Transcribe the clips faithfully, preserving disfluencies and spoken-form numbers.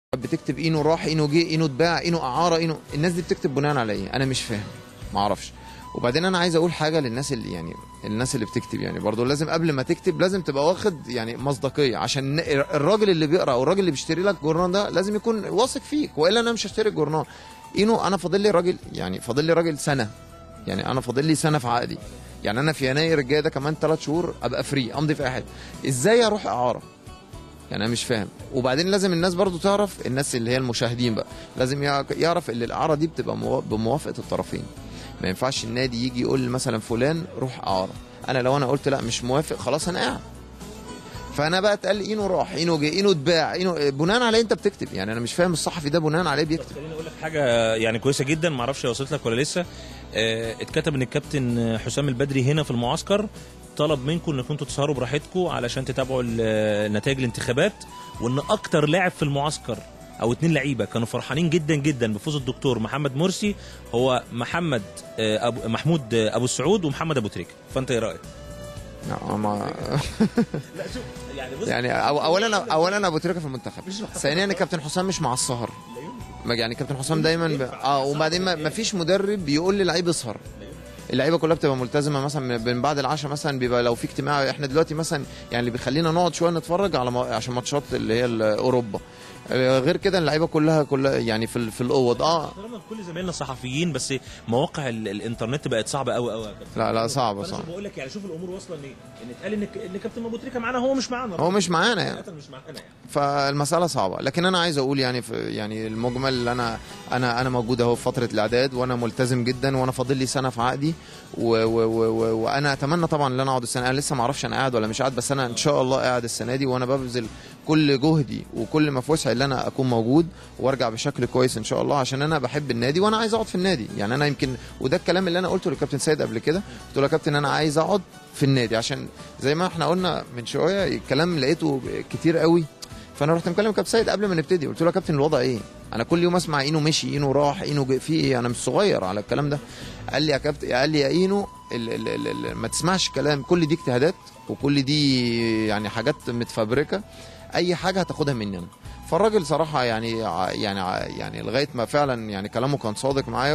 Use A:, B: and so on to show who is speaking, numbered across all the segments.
A: بتكتب اينو راح، اينو جه، اينو اتباع، اينو اعاره، اينو. الناس دي بتكتب بناء على ايه؟ انا مش فاهم، ما اعرفش. وبعدين انا عايز اقول حاجه للناس اللي يعني الناس اللي بتكتب، يعني برضو لازم قبل ما تكتب لازم تبقى واخد يعني مصداقيه، عشان الراجل اللي بيقرا او الراجل اللي بيشتري لك جورنال ده لازم يكون واثق فيك، والا انا مش هشتري الجورنال. اينو انا فاضل لي راجل، يعني فاضل لي راجل سنه، يعني انا فاضل لي سنه في عقدي، يعني انا في يناير الجاي ده كمان ثلاث شهور ابقى فري امضي في اي حته. ازاي اروح اعاره؟ يعني انا مش فاهم. وبعدين لازم الناس برضو تعرف، الناس اللي هي المشاهدين بقى لازم يعرف ان الاعاره دي بتبقى بموافقه الطرفين. ما ينفعش النادي يجي يقول مثلا فلان روح اعاره، انا لو انا قلت لا مش موافق خلاص انا قاعد. فانا بقى اتقال اينو راح، اينو جه، اينو اتباع، اينو بناء على انت بتكتب. يعني انا مش فاهم الصحفي ده بناء عليه بيكتب.
B: خليني اقول لك حاجه يعني كويسه جدا، ما اعرفش وصلت لك ولا لسه. اه اتكتب ان الكابتن حسام البدري هنا في المعسكر طلب منكم انكم انتوا تسهروا براحتكم علشان تتابعوا نتائج الانتخابات، وان اكتر لاعب في المعسكر او اتنين لعيبه كانوا فرحانين جدا جدا بفوز الدكتور محمد مرسي هو محمد أبو محمود ابو السعود ومحمد ابو تريكه. فانت ايه رايك؟
A: لا ما
B: لا شوف يعني بص
A: يعني اولا اولا ابو تريكه في المنتخب، ثانيا الكابتن حسام مش مع السهر، يعني كابتن حسام دايما ب... اه وبعدين ما فيش مدرب بيقول للعيب اسهر. اللعيبه كلها بتبقى ملتزمه، مثلا من بعد العشاء مثلا بيبقى لو في اجتماع. احنا دلوقتي مثلا يعني اللي بيخلينا نقعد شويه نتفرج على ما... عشان ماتشات اللي هي اوروبا، غير كده اللعيبه كلها كلها يعني في في الاوض. اه
B: كل زمايلنا صحفيين، بس مواقع الانترنت بقت صعبه قوي قوي.
A: لا لا صعبه صعبه.
B: بقول لك يعني شوف الامور واصله ان ان اتقال ان ان كابتن ابو تريكه معانا، هو مش معانا،
A: هو مش معانا يعني
B: مش معانا يعني.
A: فالمساله صعبه. لكن انا عايز اقول يعني في يعني المجمل اللي انا انا انا موجود اهو في فتره الاعداد، وانا ملتزم جدا، وانا فاضل لي سنه في عقدي، وانا اتمنى طبعا ان انا اقعد السنه. انا لسه ما اعرفش انا قاعد ولا مش قاعد، بس انا ان شاء الله قاعد السنه دي، وانا ببذل كل جهدي وكل ما في وسعي ان انا اكون موجود وارجع بشكل كويس ان شاء الله، عشان انا بحب النادي وانا عايز اقعد في النادي. يعني انا يمكن وده الكلام اللي انا قلته للكابتن سيد قبل كده، قلت له يا كابتن انا عايز اقعد في النادي، عشان زي ما احنا قلنا من شويه الكلام لقيته كتير قوي. فانا رحت مكلم كابتن سيد قبل ما نبتدي، قلت له يا كابتن الوضع ايه؟ انا كل يوم اسمع اينو مشي، اينو راح، اينو جه، في ايه؟ انا مش صغير على الكلام ده. قال لي يا كابتن، قال لي يا اينو ال ال ال ال ما تسمعش كلام، كل دي اجتهادات وكل دي يعني حاجات متفبركه، اي حاجه هتاخدها مننا. فالراجل صراحه يعني يعني يعني لغايه ما فعلا يعني كلامه كان صادق معايا،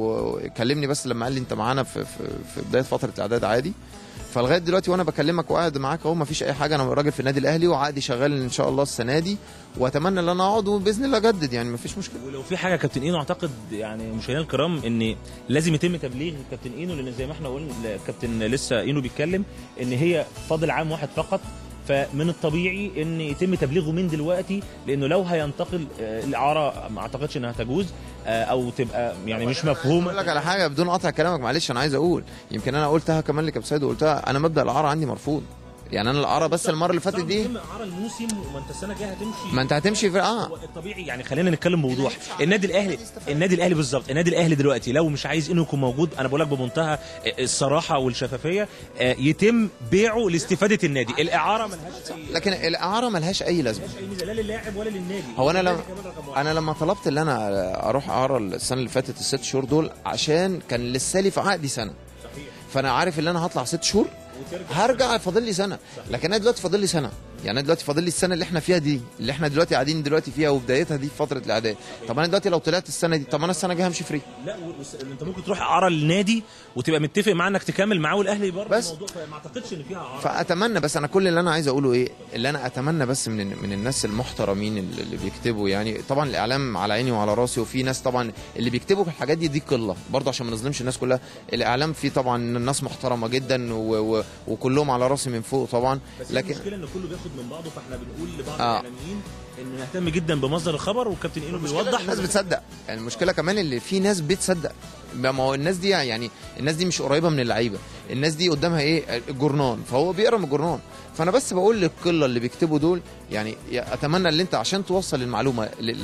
A: وكلمني بس لما قال لي انت معانا في في, في بدايه فتره الاعداد عادي. فلغايه دلوقتي وانا بكلمك وقاعد معاك اهو، ما فيش اي حاجه. انا راجل في النادي الاهلي وعقدي شغال ان شاء الله السنه دي، واتمنى ان انا اقعد وباذن الله اجدد، يعني ما فيش مشكله.
B: ولو في حاجه كابتن اينو اعتقد يعني مشاهدينا الكرام ان لازم يتم تبليغ كابتن اينو، لان زي ما احنا قلنا الكابتن لسه اينو بيتكلم ان هي فاضل عام واحد فقط، فمن الطبيعي ان يتم تبليغه من دلوقتي، لانه لو هينتقل الاعاره ما اعتقدش انها تجوز او تبقى يعني مش مفهومه.
A: اقول لك على حاجه بدون قطع كلامك معلش، انا عايز اقول يمكن انا قلتها كمان لكابتن سيد، وقلتها انا مبدا الاعاره عندي مرفوض. يعني انا الاعاره بس المره اللي فاتت دي
B: اعاره الموسم، وما انت السنه الجايه هتمشي،
A: ما انت هتمشي في اه
B: الطبيعي. يعني خلينا نتكلم بوضوح. النادي الاهلي النادي الاهلي بالظبط النادي الاهلي دلوقتي لو مش عايز انه يكون موجود، انا بقول لك بمنتهى الصراحه والشفافيه، يتم بيعه لاستفاده النادي. الاعاره ملهاش
A: أي... لكن الاعاره ملهاش اي لازمه،
B: ملهاش اي ميزه لا للاعب ولا للنادي.
A: هو انا لما انا لما طلبت ان انا اروح اعاره السنه اللي فاتت الست شهور دول، عشان كان لسه لي في عقدي سنه، صحيح. فانا عارف ان انا هطلع ست شهور هرجع فاضل لي سنه، لكن انا دلوقتي فاضل لي سنه. يعني انا دلوقتي فاضل لي السنه اللي احنا فيها دي، اللي احنا دلوقتي قاعدين دلوقتي فيها وبدايتها دي في فتره الاعداد. طب انا دلوقتي لو طلعت السنه دي، طب انا السنه الجايه همشي فري.
B: لا انت ممكن تروح اعاره للنادي وتبقى متفق معاه انك تكمل معاه، والاهلي برضه
A: بس
B: الموضوع، فما اعتقدش ان فيها اعاره.
A: فاتمنى بس انا كل اللي انا عايز اقوله ايه، اللي انا اتمنى بس من من الناس المحترمين اللي بيكتبوا، يعني طبعا الاعلام على عيني وعلى راسي، وفي ناس طبعا اللي بيكتبوا في الحاجات دي دي قله برضه عشان ما نظلمش الناس كلها. الاعلام فيه طبعا ناس محترمه جدا و و وكلهم على راسي من فوق طبعا،
B: لكن المشكله ان كله بياخد من بعضه، فاحنا بنقول لبعض آه. الاعلاميين ان نهتم جدا بمصدر الخبر، والكابتن اينو بيوضح.
A: الناس بتصدق، يعني المشكله كمان اللي في ناس بتصدق، ما هو الناس دي يعني الناس دي مش قريبه من اللعيبه، الناس دي قدامها ايه؟ الجورنان، فهو بيقرا من الجورنان. فانا بس بقول للقله اللي بيكتبوا دول، يعني اتمنى ان انت عشان توصل المعلومه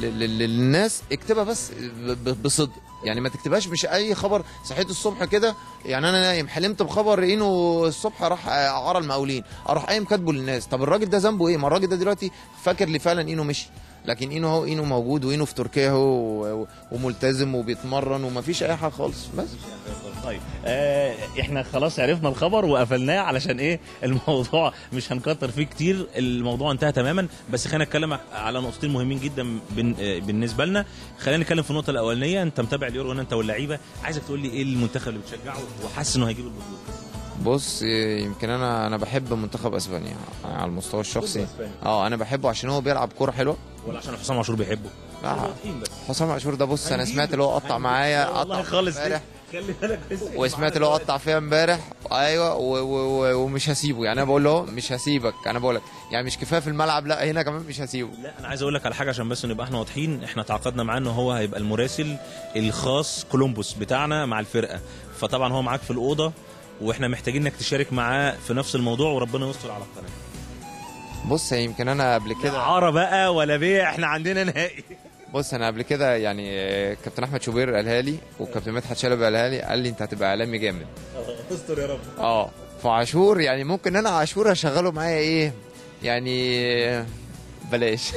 A: للناس اكتبها بس بصدق، يعني ما تكتبهاش مش اي خبر. صحيت الصبح كده، يعني انا نايم حلمت بخبر اينو الصبح راح اعاره المقاولين، اروح قايم كاتبه للناس. طب الراجل ده ذنبه ايه؟ ما الراجل ده دلوقتي فاكر لي فعلا اينو مشي، لكن اينو هو اينو موجود، واينو في تركيا هو وملتزم وبيتمرن ومفيش اي حاجه خالص. بس
C: طيب آه احنا خلاص عرفنا الخبر وقفلناه، علشان ايه الموضوع مش هنكتر فيه كتير، الموضوع انتهى تماما. بس خلينا نتكلم على نقطتين مهمين جدا بالنسبه لنا. خلينا نتكلم في النقطه الاولانيه، انت متابع اليورو هنا انت واللعيبه، عايزك تقول لي ايه المنتخب اللي بتشجعه وحاسس انه هيجيب البطوله؟
A: بص يمكن انا انا بحب منتخب اسبانيا على المستوى الشخصي. اه انا بحبه عشان هو بيلعب كوره حلوه،
B: ولا عشان حسام عاشور بيحبه؟
A: لا حسام عاشور ده بص انا سمعت اللي هو قطع معايا قطع
B: خالص
A: امبارح،
B: خلي بالك
A: وسمعت اللي هو قطع فيها امبارح. ايوه و و ومش هسيبه، يعني انا بقول له مش هسيبك، انا بقول لك يعني مش كفايه في الملعب، لا هنا كمان مش هسيبه.
B: لا انا عايز اقول لك على حاجه عشان بس نبقى احنا واضحين، احنا تعاقدنا معاه ان هو هيبقى المراسل الخاص كولومبوس بتاعنا مع الفرقه، فطبعا هو معاك في الاوضه واحنا محتاجين انك تشارك معاه في نفس الموضوع، وربنا يستر على القناه.
A: بص يمكن انا قبل كده
B: عاره بقى ولا بيع، احنا عندنا نهائي.
A: بص انا قبل كده يعني كابتن احمد شوبير قالها لي وكابتن مدحت شلبي قالها لي، قال لي انت هتبقى اعلامي جامد.
B: استر يا رب.
A: اه فعاشور يعني ممكن انا عاشور اشغله معايا ايه يعني بلاش.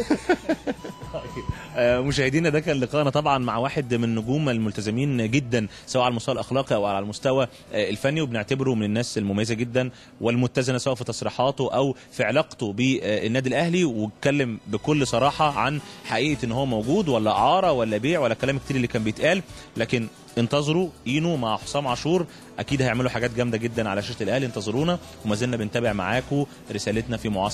B: مشاهدينا ده كان لقاءنا طبعا مع واحد من النجوم الملتزمين جدا سواء على المستوى الاخلاقي او على المستوى الفني، وبنعتبره من الناس المميزه جدا والمتزنه سواء في تصريحاته او في علاقته بالنادي الاهلي، واتكلم بكل صراحه عن حقيقه ان هو موجود ولا اعاره ولا بيع ولا كلام كتير اللي كان بيتقال. لكن انتظروا اينو مع حسام عاشور، اكيد هيعملوا حاجات جامده جدا على شاشه الاهلي، انتظرونا وما زلنا بنتابع معاكم رسالتنا في معاصر.